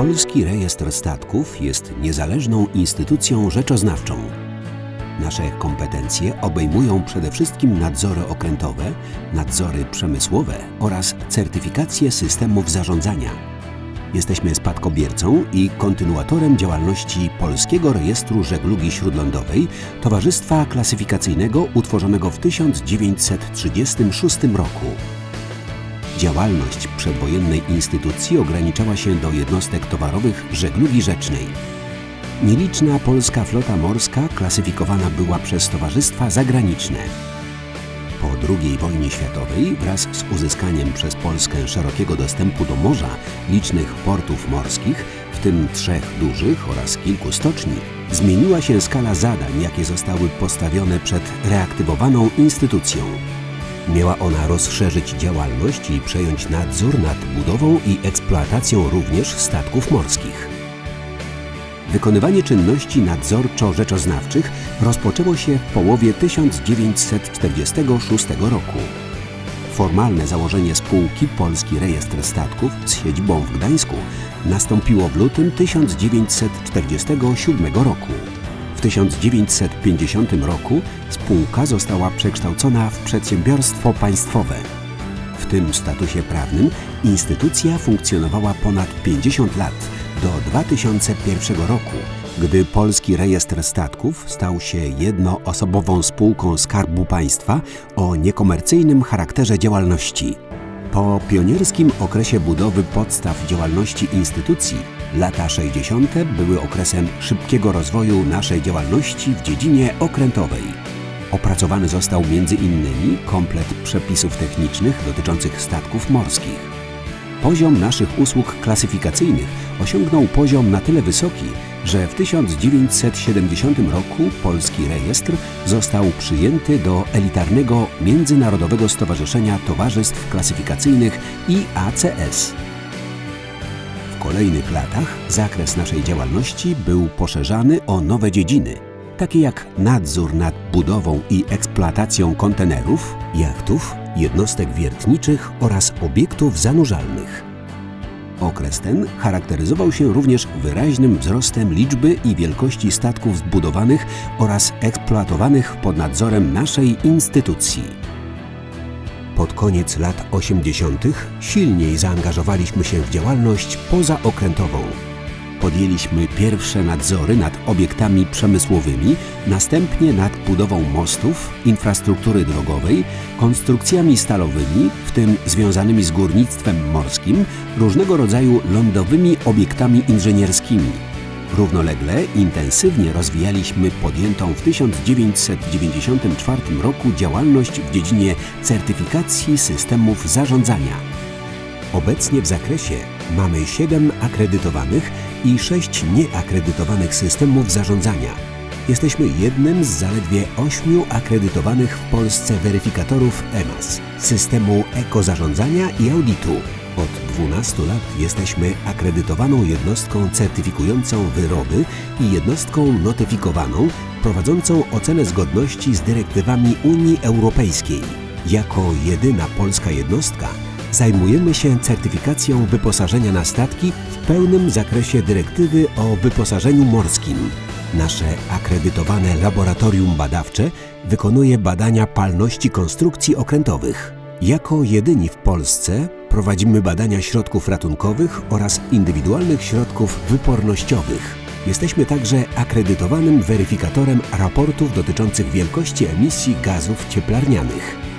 Polski Rejestr Statków jest niezależną instytucją rzeczoznawczą. Nasze kompetencje obejmują przede wszystkim nadzory okrętowe, nadzory przemysłowe oraz certyfikację systemów zarządzania. Jesteśmy spadkobiercą i kontynuatorem działalności Polskiego Rejestru Żeglugi Śródlądowej, towarzystwa klasyfikacyjnego utworzonego w 1936 roku. Działalność przedwojennej instytucji ograniczała się do jednostek towarowych żeglugi rzecznej. Nieliczna polska flota morska klasyfikowana była przez towarzystwa zagraniczne. Po II wojnie światowej wraz z uzyskaniem przez Polskę szerokiego dostępu do morza, licznych portów morskich, w tym 3 dużych oraz kilku stoczni, zmieniła się skala zadań, jakie zostały postawione przed reaktywowaną instytucją. Miała ona rozszerzyć działalność i przejąć nadzór nad budową i eksploatacją również statków morskich. Wykonywanie czynności nadzorczo-rzeczoznawczych rozpoczęło się w połowie 1946 roku. Formalne założenie spółki Polski Rejestr Statków z siedzibą w Gdańsku nastąpiło w lutym 1947 roku. W 1950 roku spółka została przekształcona w przedsiębiorstwo państwowe. W tym statusie prawnym instytucja funkcjonowała ponad 50 lat, do 2001 roku, gdy Polski Rejestr Statków stał się jednoosobową spółką Skarbu Państwa o niekomercyjnym charakterze działalności. Po pionierskim okresie budowy podstaw działalności instytucji, lata 60. były okresem szybkiego rozwoju naszej działalności w dziedzinie okrętowej. Opracowany został m.in. komplet przepisów technicznych dotyczących statków morskich. Poziom naszych usług klasyfikacyjnych osiągnął poziom na tyle wysoki, że w 1970 roku Polski Rejestr został przyjęty do elitarnego Międzynarodowego Stowarzyszenia Towarzystw Klasyfikacyjnych IACS. W kolejnych latach zakres naszej działalności był poszerzany o nowe dziedziny, takie jak nadzór nad budową i eksploatacją kontenerów, jachtów, jednostek wiertniczych oraz obiektów zanurzalnych. Okres ten charakteryzował się również wyraźnym wzrostem liczby i wielkości statków zbudowanych oraz eksploatowanych pod nadzorem naszej instytucji. Pod koniec lat 80. silniej zaangażowaliśmy się w działalność pozaokrętową. Podjęliśmy pierwsze nadzory nad obiektami przemysłowymi, następnie nad budową mostów, infrastruktury drogowej, konstrukcjami stalowymi, w tym związanymi z górnictwem morskim, różnego rodzaju lądowymi obiektami inżynierskimi. Równolegle intensywnie rozwijaliśmy podjętą w 1994 roku działalność w dziedzinie certyfikacji systemów zarządzania. Obecnie w zakresie mamy 7 akredytowanych i 6 nieakredytowanych systemów zarządzania. Jesteśmy jednym z zaledwie 8 akredytowanych w Polsce weryfikatorów EMAS, systemu ekozarządzania i audytu. Od 12 lat jesteśmy akredytowaną jednostką certyfikującą wyroby i jednostką notyfikowaną prowadzącą ocenę zgodności z dyrektywami Unii Europejskiej. Jako jedyna polska jednostka zajmujemy się certyfikacją wyposażenia na statki w pełnym zakresie dyrektywy o wyposażeniu morskim. Nasze akredytowane laboratorium badawcze wykonuje badania palności konstrukcji okrętowych. Jako jedyni w Polsce prowadzimy badania środków ratunkowych oraz indywidualnych środków wypornościowych. Jesteśmy także akredytowanym weryfikatorem raportów dotyczących wielkości emisji gazów cieplarnianych.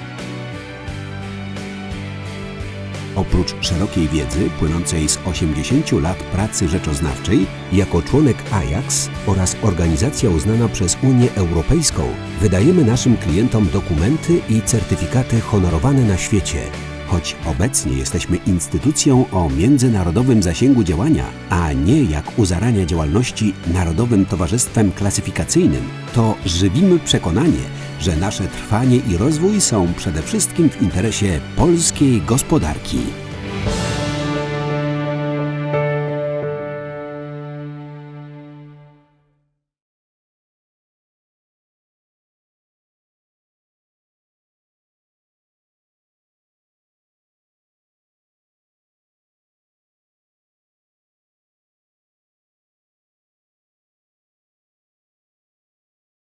Oprócz szerokiej wiedzy płynącej z 80 lat pracy rzeczoznawczej, jako członek Ajax oraz organizacja uznana przez Unię Europejską, wydajemy naszym klientom dokumenty i certyfikaty honorowane na świecie. Choć obecnie jesteśmy instytucją o międzynarodowym zasięgu działania, a nie jak u zarania działalności Narodowym Towarzystwem Klasyfikacyjnym, to żywimy przekonanie, że nasze trwanie i rozwój są przede wszystkim w interesie polskiej gospodarki.